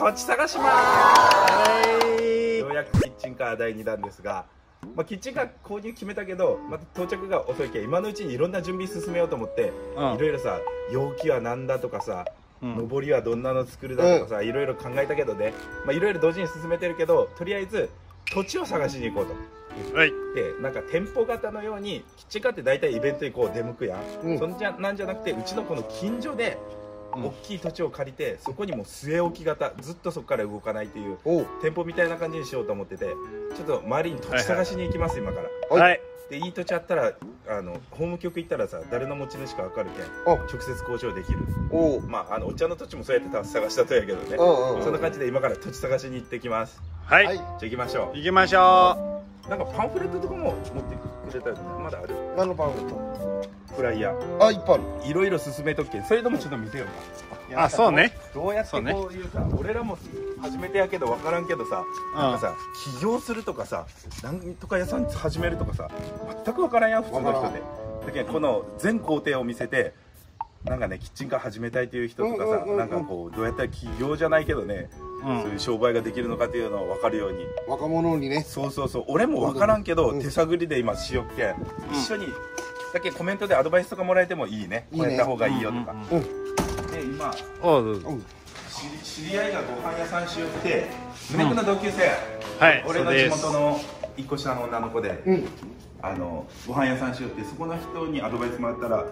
土地探しまーす。ようやくキッチンカー第2弾ですが、キッチンカー購入決めたけど、また到着が遅いけん、今のうちにいろんな準備進めようと思って、いろいろさ、容器はなんだとかさ、上りはどんなの作るだとかさ、いろいろ考えたけどね、いろいろ同時に進めてるけど、とりあえず土地を探しに行こうと。で、なんか店舗型のようにキッチンカーって大体イベントにこう出向くやん、そんじゃなんじゃなくて、うちのこの近所で大きい土地を借りて、そこにも据え置き型、ずっとそこから動かないっていう店舗みたいな感じにしようと思ってて、ちょっと周りに土地探しに行きます、今から。はい。で、いい土地あったら法務局行ったらさ、誰の持ち主か分かるけん直接交渉できる。お茶の土地もそうやって探したとやけどね、そんな感じで今から土地探しに行ってきます。はい、じゃあ行きましょう。行きましょう。なんかパンフレットとかも持ってくれたらまだある？何のパンフレット？フライヤー。いっぱいある。いろいろ進めとくけん、それでもちょっと見てよな。そうね。どうやってこういうさ、俺らも初めてやけど分からんけどさ、なんかさ、起業するとかさ、なんとか屋さん始めるとかさ、全く分からんやん、普通の人で。だけどこの全工程を見せて、なんかね、キッチンカー始めたいという人とかさ、なんかこうどうやったら起業じゃないけどね、そういう商売ができるのかっていうのを分かるように、若者にね。そうそうそう、俺も分からんけど手探りで今しよっけん、一緒にだけコメントでアドバイスとかもらえてもいいね。こうやった方がいいよとか。で、今知り合いがご飯屋さんしよって、胸くんの同級生、俺の地元の一個下の女の子でご飯屋さんしよって、そこの人にアドバイスもらったら、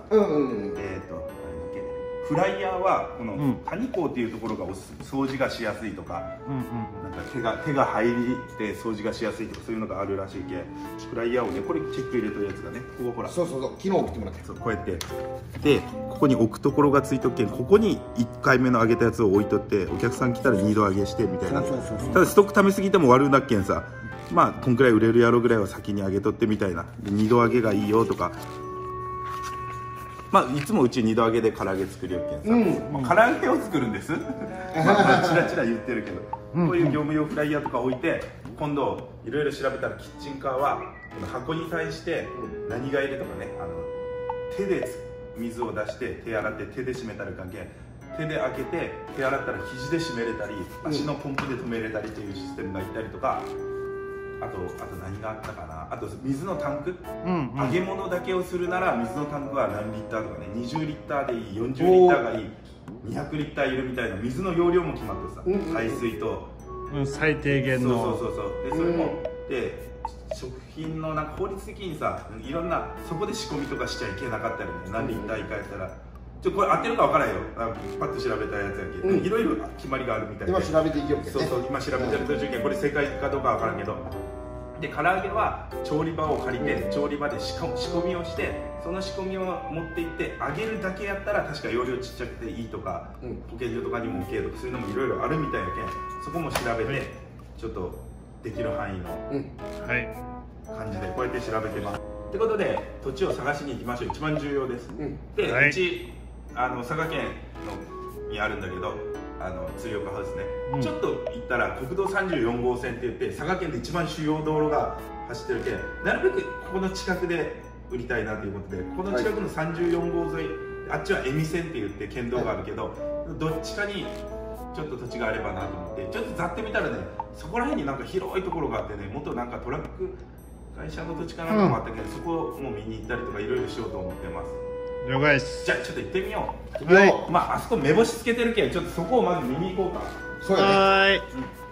フライヤーはこの谷港っていうところが掃除がしやすいとか、なんか手が入って掃除がしやすいとか、そういうのがあるらしいけん、フライヤーをね、これチェック入れてるやつがね、ここほら、そうそうそう、昨日送ってもらって、そうこうやってで、ここに置くところがついとっけん、ここに1回目の揚げたやつを置いとって、お客さん来たら2度揚げしてみたいな。ただストック溜めすぎても悪うなっけんさ、こんくらい売れるやろぐらいは先に揚げとってみたいな。2度揚げがいいよとか、いつもうち2度揚げで唐揚げ作りよっけんさ、唐揚げを作るんですチラチラ言ってるけど、こういう業務用フライヤーとか置いて、今度いろいろ調べたら、キッチンカーはこの箱に対して何が入れとかね、手で水を出して手洗って手で締めたらいかんけん、手で開けて手洗ったら肘で締めれたり、足のポンプで止めれたりっていうシステムがいったりとか、あと何があったかな、あと水のタンク、揚げ物だけをするなら水のタンクは何リッターとかね、20リッターでいい、40リッターがいい、200リッターいるみたいな、水の容量も決まってさ、排水と最低限の、でそれもで、食品のなんか法律的にさ、いろんなそこで仕込みとかしちゃいけなかったりね、何リッター以下やったら、これ合ってるか分からんよ、パッと調べたやつやけど、いろいろ決まりがあるみたいで、今調べていきようけどね。そうそう、今調べてる途中けん、これ正解かどうか分からんけど、で唐揚げは調理場を借りて、調理場で仕込みをして、その仕込みを持っていって揚げるだけやったら確か容量ちっちゃくていいとか、保健所とかにも OK とか、そういうのもいろいろあるみたいやけん、そこも調べて、ちょっとできる範囲の感じでこうやって調べてます。ってことで土地を探しに行きましょう。一番重要です。で、うち佐賀県にあるんだけど、鶴岡ハウスね、ちょっと行ったら国道34号線って言って、佐賀県で一番主要道路が走ってるけん、なるべくここの近くで売りたいなということで、この近くの34号沿い、あっちは恵美線って言って県道があるけど、どっちかにちょっと土地があればなと思って、ちょっとざってみたらね、そこら辺になんか広いところがあってね、元なんかトラック会社の土地かなんかもあったけど、そこも見に行ったりとかいろいろしようと思ってます。了解です。じゃあちょっと行ってみよう。はい。あそこ目星つけてるけん、ちょっとそこをまず見に行こうか。そうやね。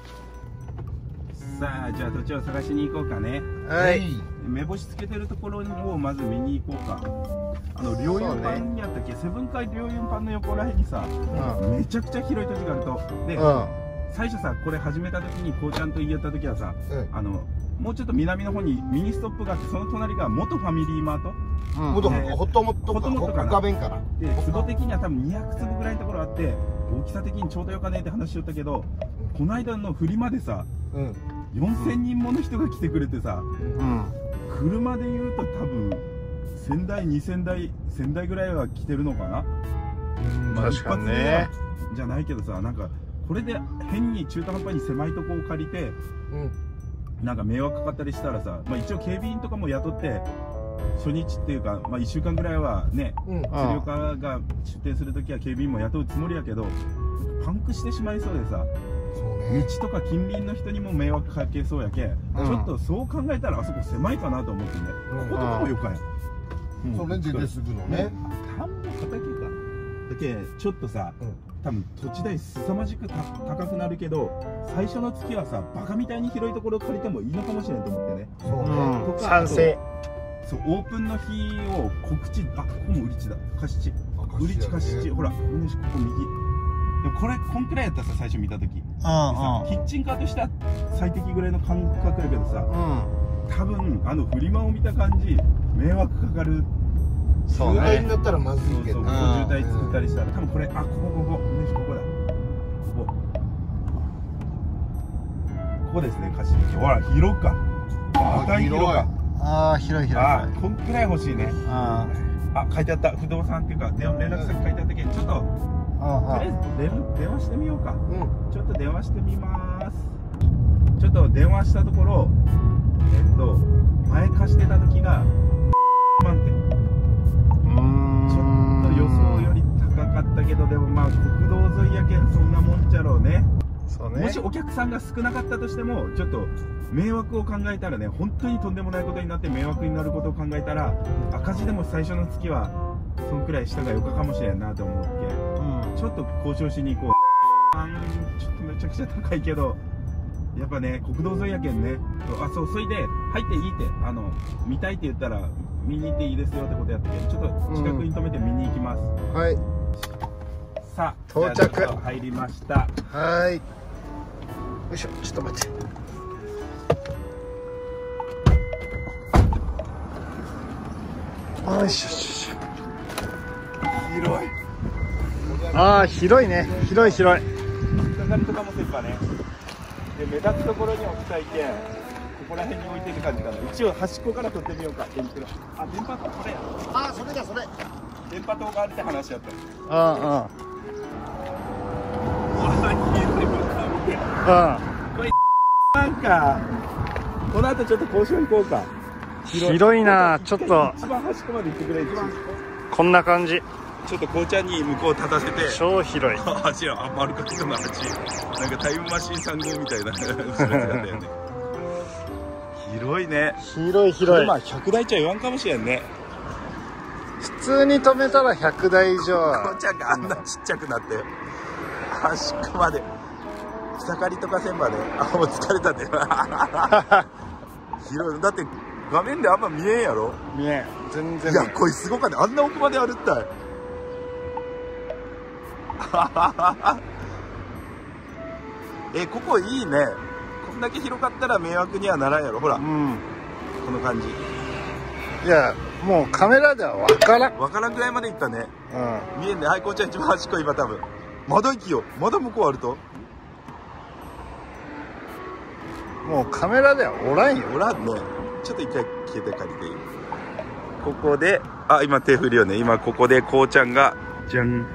さあ、じゃあ土地を探しに行こうかね。はい。目星つけてるところをまず見に行こうか。両四パンやったっけ、セブンカイ両四パンの横らへんにさ、めちゃくちゃ広い土地があると。で、最初さ、これ始めた時にこうちゃんと言い合った時はさ、もうちょっと南の方にミニストップがあって、その隣が元ファミリーマート、ホットモットかな、で坪的には多分200坪ぐらいのところあって、大きさ的にちょうどよかねって話しよったけど、この間のフリマでさ、4000人もの人が来てくれてさ、車でいうと多分1000台2000台1000台ぐらいは来てるのかな。確かにね、じゃないけどさ、なんかこれで変に中途半端に狭いとこを借りて、なんか迷惑かかったりしたらさ、一応警備員とかも雇って初日っていうか、1週間ぐらいはね、鶴岡が出店するときは警備員も雇うつもりやけど、パンクしてしまいそうでさ、 道とか近隣の人にも迷惑かけそうやけ、ちょっとそう考えたらあそこ狭いかなと思ってね。こことかもよかや。 それ出てすぐのね。 田んぼ畑か。だけちょっとさ、多分土地代凄まじく高くなるけど、最初の月はさバカみたいに広いところ借りてもいいのかもしれんと思ってね。 そうね。 賛成。そう、オープンの日を告知、ここも売り地だ。カシチ。売り地カシチ。ほら、みんなここ右。でもこんくらいやったさ、最初見た時。キッチンカーとしては最適ぐらいの感覚やけどさ、多分フリマを見た感じ迷惑かかる。 渋滞になったらまずいけど、 渋滞作ったりしたら多分これ、ここだ、ここですね、カシチ。ほら、広か。広か。 広い。 こんくらい欲しいね。書いてあった。不動産っていうか連絡先書いてあったけど、ちょっととりあえず電話してみようか。ちょっと電話してみます。ちょっと電話したところ、前貸してた時が万点。ちょっと予想より高かったけど、でもまあ国道沿いやけんそんなもんじゃろうね。もしお客さんが少なかったとしても、ちょっと迷惑を考えたらね、本当にとんでもないことになって迷惑になることを考えたら、赤字でも最初の月はそんくらいしたがよかかもしれんなと思うけ、ちょっと交渉しに行こう。ちょっとめちゃくちゃ高いけど、やっぱね国道沿いやけんね。そう、それで入っていいって、見たいって言ったら見に行っていいですよってことやったけど、ちょっと近くに止めて見に行きます。はい。さあ到着。 入りました。 はい。よいしょ、ちょっと待って。よいしょ。 広い。 広いね。広い。 草刈りとかもせっかね。で、目立つところに置きたいけん、ここら辺に置いてる感じかな。一応端っこから取ってみようか。電波塔、これや。 それだ、それ。 電波塔があるって話やった。これなんかこの後ちょっと交渉行こうか。 広いな。ちょっと一番端っこまで行ってくれ。 こんな感じ。 ちょっと紅茶に向こう立たせて。 超広い。 橋や、丸か人の橋。なんかタイムマシーン3号みたいな後ろ姿だよね。広いね。 広い。 まあ100台ちゃ言わんかもしれんね。 普通に止めたら100台以上。 紅茶があんなちっちゃくなって端っこまで草刈りとかせんばね。もう疲れたで。広い。だって画面であんま見えんやろ。 見えん。全然。 いや、これすごかね。あんな奥まで歩ったい。ここいいね。こんだけ広かったら迷惑にはならんやろ。ほら、この感じ。 いや、もうカメラでは分からんぐらいまで行ったね。見えんね。はい、こうちゃん一番端っこ今多分まだ行きよ。まだ向こうあると。 もうカメラではおらんよ。 おらんね。ちょっと一回消えて借りていい？ここで今手振るよね。今ここでこうちゃんがじゃん。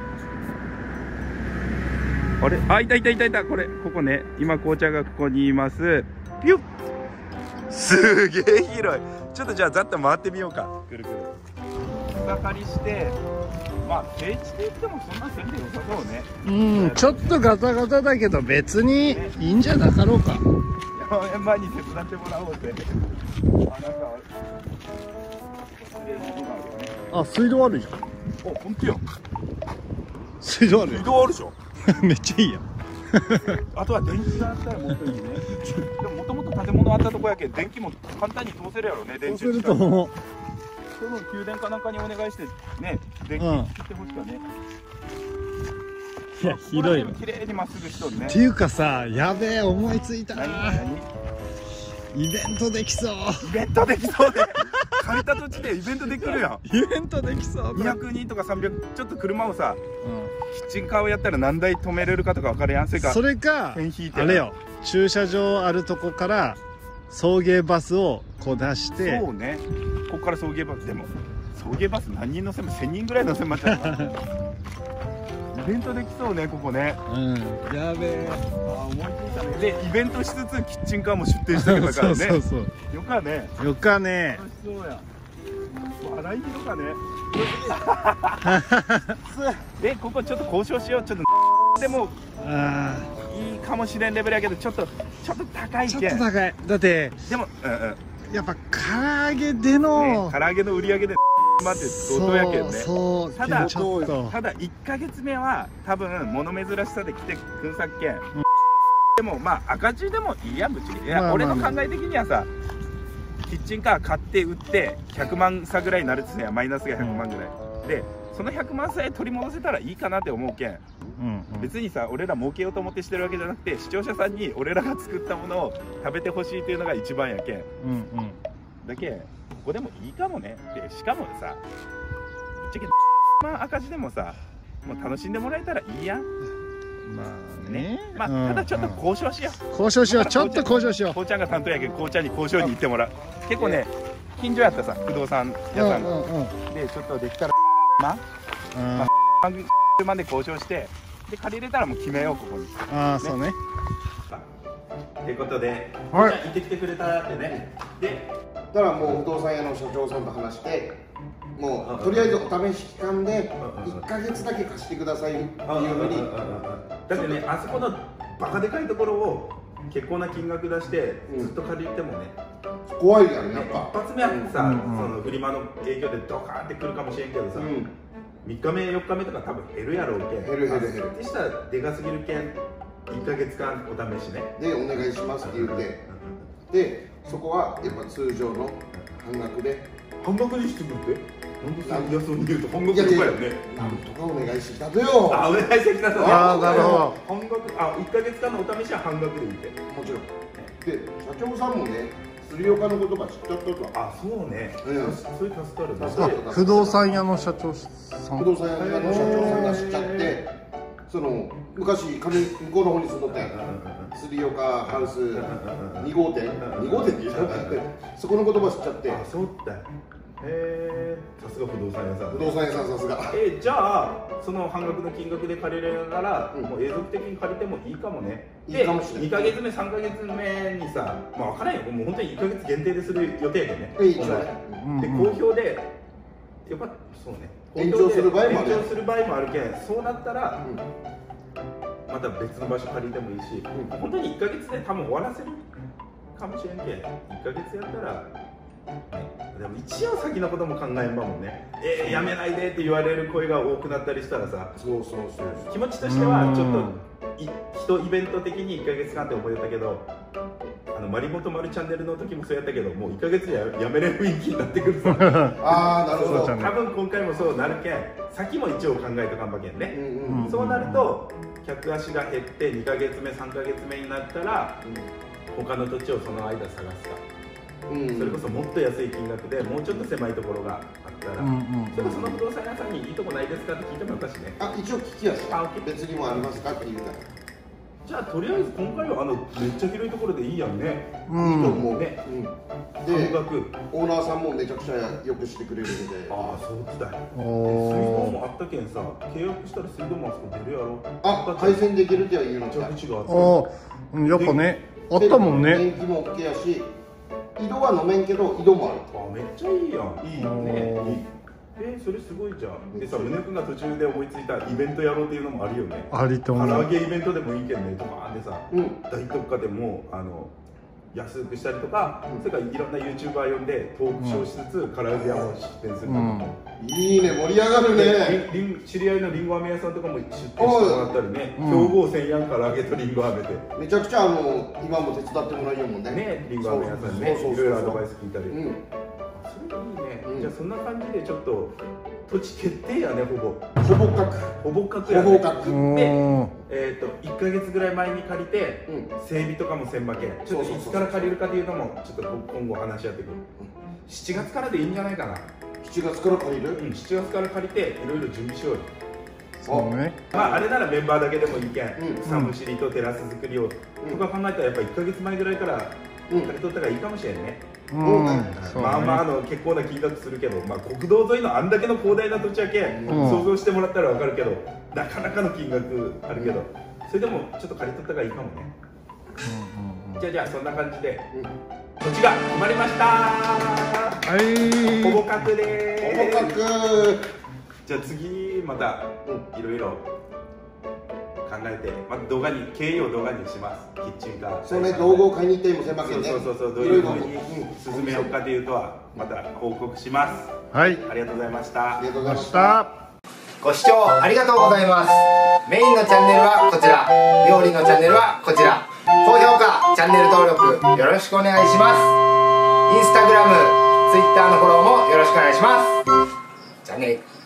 あれ、いた。ここね。今こうちゃんがここにいます。ピュッ。すげえ広い。ちょっとじゃあざっと回ってみようか。くるくる草刈りして、まあ平地で言ってもそんなせんでよさそうね。 ちょっとガタガタだけど別にいいんじゃなかろうか。 4年前に手伝ってもらおうって。 水道あるじゃん。 本当や。 水道あるじゃん。 めっちゃいいやん。 あとは電気があったらもっといいね。でももともと建物あったとこやけん電気も簡単に通せるやろね。電柱通せると思う。 その宮殿かなんかにお願いしてね、電気作ってほしかね。 いや、広いよ。 綺麗にまっすぐしとるね。 っていうかさ、やべえ、思いついたな。イベントできそう。 イベントできそうで。借りた土地でイベントできるやん。 イベントできそう。 200人とか300、ちょっと車をさ、キッチンカーをやったら何台止めれるかとか分かるやん。 それか、あれよ、駐車場あるとこから送迎バスをこう出して。 そうね。ここから送迎バスでも送迎バス何人乗せも1000人ぐらい乗せましたから。イベントできそうね、ここね。 やべえ。 思いついたね。で、イベントしつつキッチンカーも出店してるからね。 そう。 よかね。 よかね。 楽しそうや。笑いとかね。ここちょっと交渉しよう。ちょっとでもいいかもしれんレベルやけどちょっと高いちょっけん。 と高い。だってでも、 やっぱ唐揚げでの、 唐揚げの売り上げで待って相当やけんね。 そうただちょっとただ1ヶ月目は多分物珍しさで来てくんさっけん、でもまあ赤字でもいいやんぶっちゃけ。いや、俺の考え的にはさ、キッチンカー買って売って100万差ぐらいになるっつや、マイナスが100万ぐらい、でその100万さえ取り戻せたらいいかなって思うけん、別にさ俺ら儲けようと思ってしてるわけじゃなくて、視聴者さんに俺らが作ったものを食べてほしいっていうのが一番やけん、だけここでもいいかもね。でしかもさ、ぶっちゃけまあ赤字でもさ、もう楽しんでもらえたらいいやん。 まあね、 まあただちょっと交渉しよう。 交渉しよう。ちょっと交渉しよう。 こうちゃんが担当やけど、こうちゃんに交渉に行ってもらう。結構ね、近所やったさ、不動産屋さんで、ちょっとできたら30万で交渉して、で借りれたらもう決めよう、ここに。 ああ、そうね。 ということで、 はい、 行ってきてくれたってね。で、 だからもう不動産屋の社長さんと話して、もうとりあえずお試し期間で1ヶ月だけ貸してくださいっていうふうに。 だってね、あそこのバカでかいところを結構な金額出してずっと借りてもね、 怖いやんやっぱ。 一発目はさ、そのフリマの影響でドカーンってくるかもしれんけどさ、3日目4日目とか多分減るやろうけん。 減る。 でしたらでかすぎるけん、1ヶ月間お試しねでお願いしますって言って、でそこはやっぱ通常の半額で。 半額にしてくれて、なんで安に言うと半額とかよね。 なんとかお願いしてきたとよ。 あ、お願いしてきたと。 ああ、なるほど。 半額、あ、1ヶ月間のお試しは半額でいいって。 もちろん。で社長さんもね、釣岡の言葉知っちゃったと。 あ、そうね。そういう助かるね。 助かる。 不動産屋の社長さん。 不動産屋の社長さんが知っちゃって、その昔向こうの方に住んどったやん。釣岡ハウス2号店って言っちゃって、そこの言葉知っちゃって。 あ、そうだ。さすが不動産屋さん。 不動産屋さんさすが。 じゃあその半額の金額で借りれるなら、もう永続的に借りてもいいかもね。 いいかもしれない。 2ヶ月目3ヶ月目にさ、まあ分からんよ、もう本当に1ヶ月限定でする予定でね。 いいで好評でやっぱそうね、 延長する場合もある。 延長する場合もあるけん、そうなったらまた別の場所借りてもいいし、本当に1ヶ月で多分終わらせるかもしれんけん、1ヶ月やったら。でも一応先のことも考えんばもんね。やめないでって言われる声が多くなったりしたらさ、 そう気持ちとしてはちょっとイベント的に1ヶ月間って思えたけど、マリモとマルチャンネルの時もそうやったけど、もう1ヶ月でやめれる雰囲気になってくるさ。 ああ、なるほど。 多分今回もそうなるけん、先も一応考えとかんばけんね。そうなると客足が減って2ヶ月目3ヶ月目になったら、他の土地をその間探すか。それこそもっと安い金額でもうちょっと狭いところがあったら、それこその不動産屋さんにいいとこないですかって聞いてもらったしね。 あ、一応聞きやし、別にもありますかって言うから。 じゃあとりあえず今回はめっちゃ広いところでいいやんね。 いいと思うね。で、オーナーさんもめちゃくちゃよくしてくれるんで。 ああ、そうだよ。水道もあったけんさ、契約したら水道もあそこ出るやろ。 あ、回線できるっては言うのか。 蛇口があった。やっぱね、あったもんね。 電気も OK やし、井戸は飲めんけど井戸もある。 あ、めっちゃいいやん。いいよね。それすごいじゃん。でさ、宗君が途中で思いついたイベントやろうっていうのもあるよね。 ありと思う。 唐揚げイベントでもいいけんね、とかでさ、大特価でも安くしたりとか、それからいろんな YouTuber 呼んでトークショーしつつ唐揚げ屋を出店するとか。 いいね、盛り上がるね。 知り合いのりんご飴屋さんとかも出店してもらったりね。競合戦やん、唐揚げとりんご飴で。 めちゃくちゃ今も手伝ってもらえるもんね。 ね、りんご飴屋さんね、いろいろアドバイス聞いたり。それいいね。じゃあそんな感じでちょっと土地決定やね、ほぼ確やね。で、1ヶ月ぐらい前に借りて整備とかもせんばけん。ちょっといつから借りるかっていうのもちょっと今後話し合ってくる。7月からでいいんじゃないかな。 7月から借りる ？7月から借りていろいろ準備しようよ。 そうね。 まああれならメンバーだけでもいいけん、草むしりとテラス作りをとか考えたらやっぱ1ヶ月前ぐらいから借り取ったらいいかもしれんね。まあまあ結構な金額するけど、まあ国道沿いのあんだけの広大な土地やけん想像してもらったらわかるけど、なかなかの金額あるけど、それでもちょっと借り取ったがいいかもね。じゃあそんな感じで土地が決まりました。ほぼ確でーす。じゃあ次またいろいろ考えて、また動画に経緯を動画にします。キッチンカー。 それ道具を買いに行ってもせませんね。 そうどういうふうに進めようかというとはまた報告します。 はい、 ありがとうございました。 ありがとうございました。 ご視聴ありがとうございます。メインのチャンネルはこちら、料理のチャンネルはこちら。高評価、チャンネル登録よろしくお願いします。インスタグラム、ツイッターのフォローもよろしくお願いします。じゃあね。